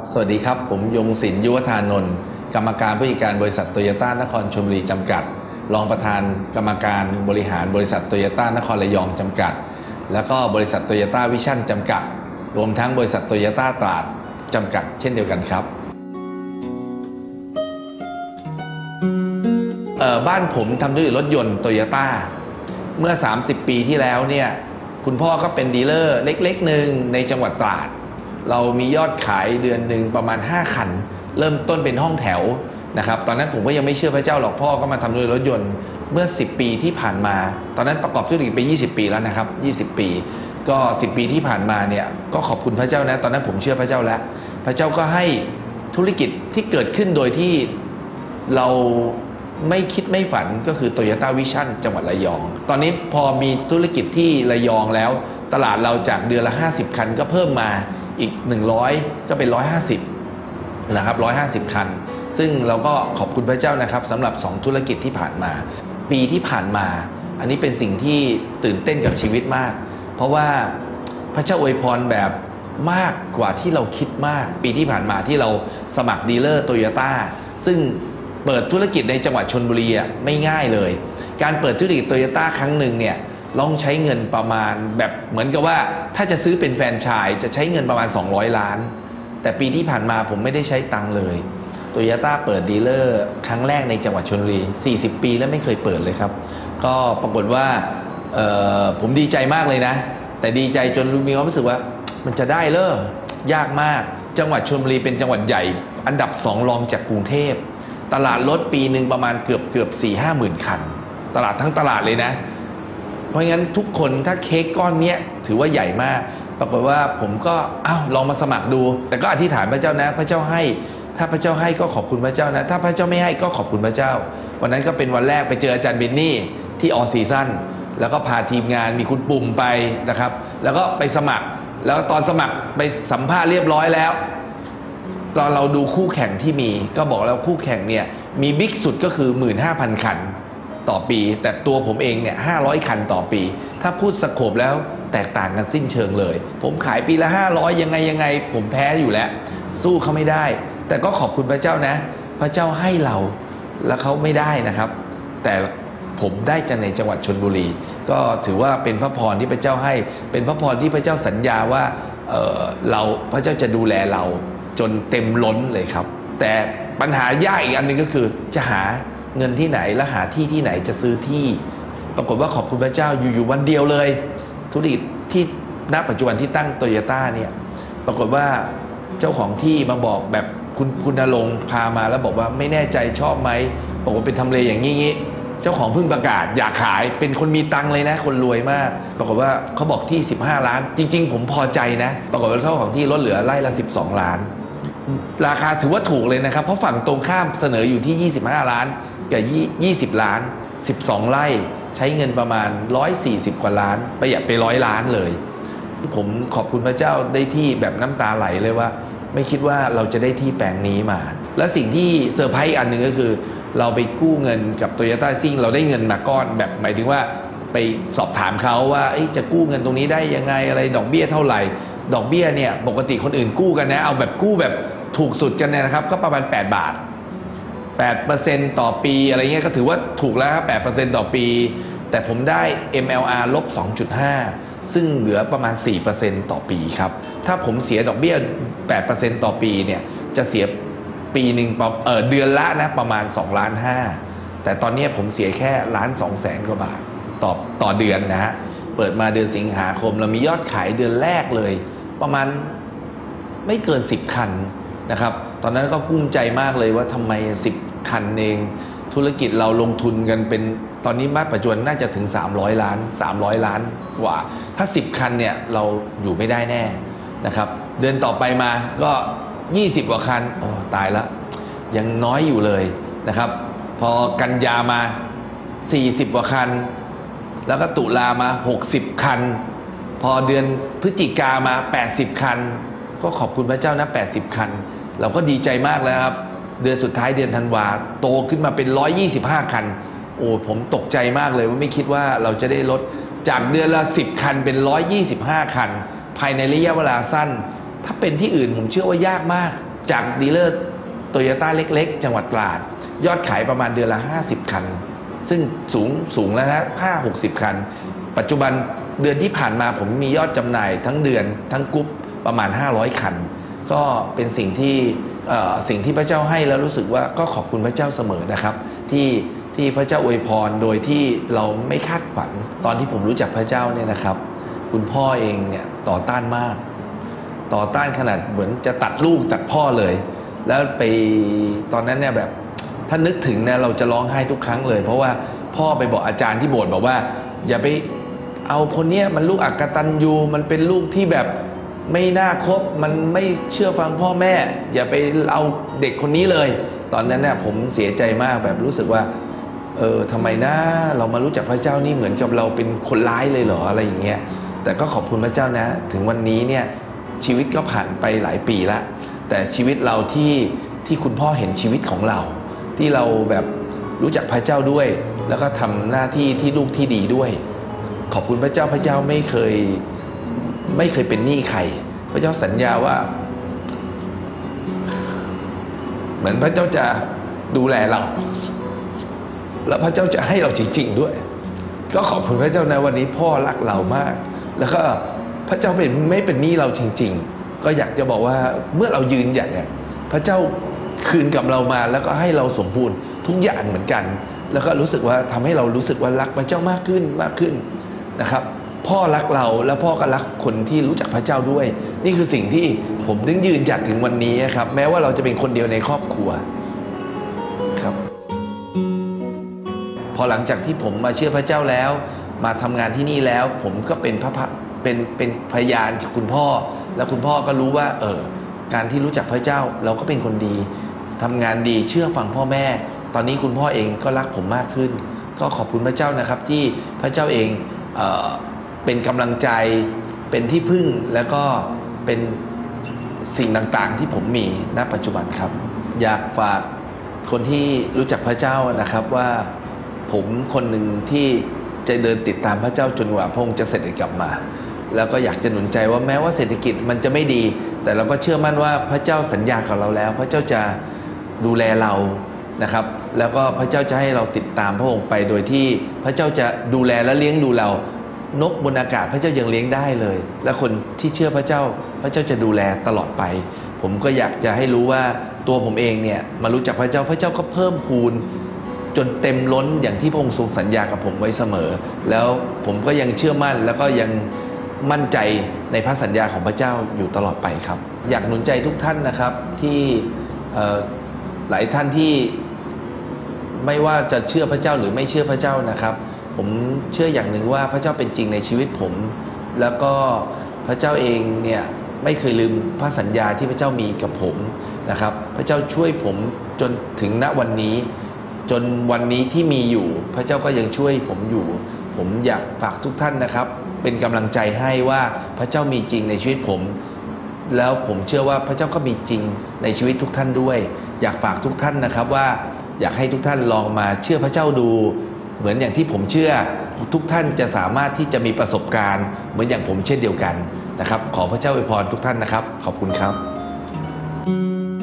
สวัสดีครับผมยงศิลป์ยุวธานนท์กรรมการผู้จัดการบริษัทโตโยต้านครชลบุรีจำกัดรองประธานกรรมการบริหารบริษัทโตโยต้านครระยองจำกัดแล้วก็บริษัทโตโยต้าวิชั่นจำกัดรวมทั้งบริษัทโตโยต้าตราดจำกัดเช่นเดียวกันครับบ้านผมทำด้วยรถยนต์โตโยต้าเมื่อ30 ปีที่แล้วเนี่ยคุณพ่อก็เป็นดีลเลอร์เล็กๆหนึ่งในจังหวัดตราดเรามียอดขายเดือนหนึ่งประมาณ5 คันเริ่มต้นเป็นห้องแถวนะครับตอนนั้นผมก็ยังไม่เชื่อพระเจ้าหรอกพ่อก็มาทำด้วยรถยนต์เมื่อ10 ปีที่ผ่านมาตอนนั้นประกอบธุรกิจไป20 ปีแล้วนะครับ20 ปีก็10 ปีที่ผ่านมาเนี่ยก็ขอบคุณพระเจ้านะตอนนั้นผมเชื่อพระเจ้าแล้วพระเจ้าก็ให้ธุรกิจที่เกิดขึ้นโดยที่เราไม่คิดไม่ฝันก็คือ Toyota Vision จังหวัดระยองตอนนี้พอมีธุรกิจที่ระยองแล้วตลาดเราจากเดือนละ50 คันก็เพิ่มมาอีก100ก็เป็น150นะครับ150 คันซึ่งเราก็ขอบคุณพระเจ้านะครับสำหรับ2ธุรกิจที่ผ่านมาปีที่ผ่านมาอันนี้เป็นสิ่งที่ตื่นเต้นกับชีวิตมากเพราะว่าพระเจ้าอวยพรแบบมากกว่าที่เราคิดมากปีที่ผ่านมาที่เราสมัครดีลเลอร์โตโยต้าซึ่งเปิดธุรกิจในจังหวัดชลบุรีไม่ง่ายเลยการเปิดธุรกิจโตโยต้าครั้งหนึ่งเนี่ยต้องใช้เงินประมาณแบบเหมือนกับว่าถ้าจะซื้อเป็นแฟรนไชส์จะใช้เงินประมาณ200 ล้านแต่ปีที่ผ่านมาผมไม่ได้ใช้ตังค์เลยโตโยต้าเปิดดีลเลอร์ครั้งแรกในจังหวัดชลบุรี40 ปีแล้วไม่เคยเปิดเลยครับก็ปรากฏว่าผมดีใจมากเลยนะแต่ดีใจจนมีความรู้สึกว่ามันจะได้เหรอยากมากจังหวัดชลบุรีเป็นจังหวัดใหญ่อันดับ2รองจากกรุงเทพตลาดรถปีหนึ่งประมาณเกือบ 4-5 หมื่นคันตลาดทั้งตลาดเลยนะเพราะงั้นทุกคนถ้าเค้กก้อนนี้ถือว่าใหญ่มากปรากฏว่าผมก็ลองมาสมัครดูแต่ก็อธิษฐานพระเจ้านะพระเจ้าให้ถ้าพระเจ้าให้ก็ขอบคุณพระเจ้านะถ้าพระเจ้าไม่ให้ก็ขอบคุณพระเจ้าวันนั้นก็เป็นวันแรกไปเจออาจารย์เบนนี่ที่ออซีซั่นแล้วก็พาทีมงานมีคุณปุ่มไปนะครับแล้วก็ไปสมัครแล้วตอนสมัครไปสัมภาษณ์เรียบร้อยแล้วตอนเราดูคู่แข่งที่มีก็บอกแล้วคู่แข่งเนี่ยมีบิ๊กสุดก็คือ 15,000 คันต่อปีแต่ตัวผมเองเนี่ย500 คันต่อปีถ้าพูดสโคปแล้วแตกต่างกันสิ้นเชิงเลยผมขายปีละ500ยังไงผมแพ้อยู่แล้วสู้เขาไม่ได้แต่ก็ขอบคุณพระเจ้านะพระเจ้าให้เราแล้วเขาไม่ได้นะครับแต่ผมได้จากในจังหวัดชลบุรีก็ถือว่าเป็นพระพรที่พระเจ้าให้เป็นพระพรที่พระเจ้าสัญญาว่าพระเจ้าจะดูแลเราจนเต็มล้นเลยครับแต่ปัญหายากอีกอันหนึ่งก็คือจะหาเงินที่ไหนและหาที่ที่ไหนจะซื้อที่ปรากฏว่าขอบคุณพระเจ้าอยู่วันเดียวเลยธุรกิจที่ณปัจจุบันที่ตั้งโตโยต้าเนี่ยปรากฏว่าเจ้าของที่มาบอกแบบคุณณรงค์พามาแล้วบอกว่าไม่แน่ใจชอบไหมบอกว่าเป็นทำเลอย่างนี้เจ้าของเพิ่งประกาศอยากขายเป็นคนมีตังค์เลยนะคนรวยมากปรากฏว่าเขาบอกที่15 ล้านจริงๆผมพอใจนะปรากฏว่าเจ้าของที่ลดเหลือไร่ละ12 ล้านราคาถือว่าถูกเลยนะครับเพราะฝั่งตรงข้ามเสนออยู่ที่25 ล้านกับ20 ล้าน12 ไร่ใช้เงินประมาณ140 กว่าล้านประหยัดไป100 ล้านเลยผมขอบคุณพระเจ้าได้ที่แบบน้ำตาไหลเลยว่าไม่คิดว่าเราจะได้ที่แปลงนี้มาและสิ่งที่เซอร์ไพรส์อันหนึ่งก็คือเราไปกู้เงินกับ Toyota ซิ่งเราได้เงินมาก้อนแบบหมายถึงว่าไปสอบถามเขาว่าจะกู้เงินตรงนี้ได้ยังไงอะไรดอกเบี้ยเท่าไหร่ดอกเบี้ยเนี่ยปกติคนอื่นกู้กันนะเอาแบบกู้แบบถูกสุดกันเนี่ยนะครับก็ประมาณ8 บาท8% ต่อปีอะไรเงี้ยก็ถือว่าถูกแล้วครับ8% ต่อปีแต่ผมได้ MLR ลบ 2.5 ซึ่งเหลือประมาณ 4% ต่อปีครับถ้าผมเสียดอกเบี้ย 8% ต่อปีเนี่ยจะเสียปีหนึ่งเดือนละนะประมาณ2.5 ล้านแต่ตอนนี้ผมเสียแค่1.2 แสนกว่าบาทต่อเดือนนะฮะเปิดมาเดือนสิงหาคมเรามียอดขายเดือนแรกเลยประมาณไม่เกิน10 คันนะครับตอนนั้นก็กุ้มใจมากเลยว่าทำไม10 คันเองธุรกิจเราลงทุนกันเป็นตอนนี้มาปัจจุบันน่าจะถึง300 ล้าน300 ล้านกว่าถ้า10 คันเนี่ยเราอยู่ไม่ได้แน่นะครับเดือนต่อไปมาก็20 กว่าคันตายแล้วยังน้อยอยู่เลยนะครับพอกันยามา40 กว่าคันแล้วก็ตุลามา60 คันพอเดือนพฤศจิกามา80 คันก็ขอบคุณพระเจ้านะ80 คันเราก็ดีใจมากแล้วครับเดือนสุดท้ายเดือนธันวาโตขึ้นมาเป็น125 คันผมตกใจมากเลยว่าไม่คิดว่าเราจะได้ลดจากเดือนละ10 คันเป็น125 คันภายในระยะเวลาสั้นถ้าเป็นที่อื่นผมเชื่อว่ายากมากจากดีลเลอร์โตโยต้าเล็กๆจังหวัดตราดยอดขายประมาณเดือนละ50 คันซึ่งสูงแล้วนะ50-60 คันปัจจุบันเดือนที่ผ่านมาผมมียอดจำหน่ายทั้งเดือนทั้งกรุ๊ปประมาณ500 คันก็เป็นสิ่งที่พระเจ้าให้แล้วรู้สึกว่าก็ขอบคุณพระเจ้าเสมอนะครับที่พระเจ้าอวยพรโดยที่เราไม่คาดฝันตอนที่ผมรู้จักพระเจ้าเนี่ยนะครับคุณพ่อเองเนี่ยต่อต้านมากต่อต้านขนาดเหมือนจะตัดลูกตัดพ่อเลยแล้วไปตอนนั้นเนี่ยแบบถ้านึกถึงเนี่ยเราจะร้องไห้ทุกครั้งเลยเพราะว่าพ่อไปบอกอาจารย์ที่โบสถ์บอกว่าอย่าไปเอาคนเนี้ยมันลูกอกตัญญูมันเป็นลูกที่แบบไม่น่าคบมันไม่เชื่อฟังพ่อแม่อย่าไปเอาเด็กคนนี้เลยตอนนั้นเนี่ยผมเสียใจมากแบบรู้สึกว่าทำไมนะเรามารู้จักพระเจ้านี่เหมือนกับเราเป็นคนร้ายเลยเหรออะไรอย่างเงี้ยแต่ก็ขอบคุณพระเจ้านะถึงวันนี้เนี่ยชีวิตก็ผ่านไปหลายปีละแต่ชีวิตเราที่คุณพ่อเห็นชีวิตของเราที่เราแบบรู้จักพระเจ้าด้วยแล้วก็ทำหน้าที่ที่ลูกที่ดีด้วยขอบคุณพระเจ้าพระเจ้าไม่เคยเป็นหนี้ใครพระเจ้าสัญญาว่าเหมือนพระเจ้าจะดูแลเราแล้วพระเจ้าจะให้เราจริงๆด้วยก็ขอบคุณพระเจ้าในวันนี้พ่อรักเรามากแล้วก็พระเจ้าไม่เป็นหนี้เราจริงๆก็อยากจะบอกว่าเมื่อเรายืนหยัดเนี่ยพระเจ้าคืนกับเรามาแล้วก็ให้เราสมบูรณ์ทุกอย่างเหมือนกันแล้วก็รู้สึกว่าทำให้เรารู้สึกว่ารักพระเจ้ามากขึ้นนะครับพ่อรักเราแล้วพ่อก็รักคนที่รู้จักพระเจ้าด้วยนี่คือสิ่งที่ผมถึงยืนหยัดถึงวันนี้ครับแม้ว่าเราจะเป็นคนเดียวในครอบครัวครับพอหลังจากที่ผมมาเชื่อพระเจ้าแล้วมาทำงานที่นี่แล้วผมก็เป็นพยานกับคุณพ่อแล้วคุณพ่อก็รู้ว่าการที่รู้จักพระเจ้าเราก็เป็นคนดีทำงานดีเชื่อฟังพ่อแม่ตอนนี้คุณพ่อเองก็รักผมมากขึ้นก็ขอบคุณพระเจ้านะครับที่พระเจ้าเองเป็นกำลังใจเป็นที่พึ่งแล้วก็เป็นสิ่งต่างๆที่ผมมีณปัจจุบันครับอยากฝากคนที่รู้จักพระเจ้านะครับว่าผมคนหนึ่งที่จะเดินติดตามพระเจ้าจนกว่าพระองค์จะเสด็จกลับมาแล้วก็อยากจะหนุนใจว่าแม้ว่าเศรษฐกิจมันจะไม่ดีแต่เราก็เชื่อมั่นว่าพระเจ้าสัญญากับเราแล้วพระเจ้าจะดูแลเรานะครับแล้วก็พระเจ้าจะให้เราติดตามพระองค์ไปโดยที่พระเจ้าจะดูแลและเลี้ยงดูเรานกบนอากาศพระเจ้ายังเลี้ยงได้เลยและคนที่เชื่อพระเจ้าพระเจ้าจะดูแลตลอดไปผมก็อยากจะให้รู้ว่าตัวผมเองเนี่ยมารู้จักพระเจ้าพระเจ้าก็เพิ่มพูนจนเต็มล้นอย่างที่พระองค์ทรงสัญญากับผมไว้เสมอแล้วผมก็ยังเชื่อมั่นแล้วก็ยังมั่นใจในพระสัญญาของพระเจ้าอยู่ตลอดไปครับอยากหนุนใจทุกท่านนะครับที่หลายท่านที่ไม่ว่าจะเชื่อพระเจ้าหรือไม่เชื่อพระเจ้านะครับผมเชื่ออย่างหนึ่งว่าพระเจ้าเป็นจริงในชีวิตผมแล้วก็พระเจ้าเองเนี่ยไม่เคยลืมพระสัญญาที่พระเจ้ามีกับผมนะครับพระเจ้าช่วยผมจนถึงณวันนี้จนวันนี้ที่มีอยู่พระเจ้าก็ยังช่วยผมอยู่ผมอยากฝากทุกท่านนะครับเป็นกำลังใจให้ว่าพระเจ้ามีจริงในชีวิตผมแล้วผมเชื่อว่าพระเจ้าก็มีจริงในชีวิตทุกท่านด้วยอยากฝากทุกท่านนะครับว่าอยากให้ทุกท่านลองมาเชื่อพระเจ้าดูเหมือนอย่างที่ผมเชื่อทุกท่านจะสามารถที่จะมีประสบการณ์เหมือนอย่างผมเช่นเดียวกันนะครับขอพระเจ้าอวยพรทุกท่านนะครับขอบคุณครับ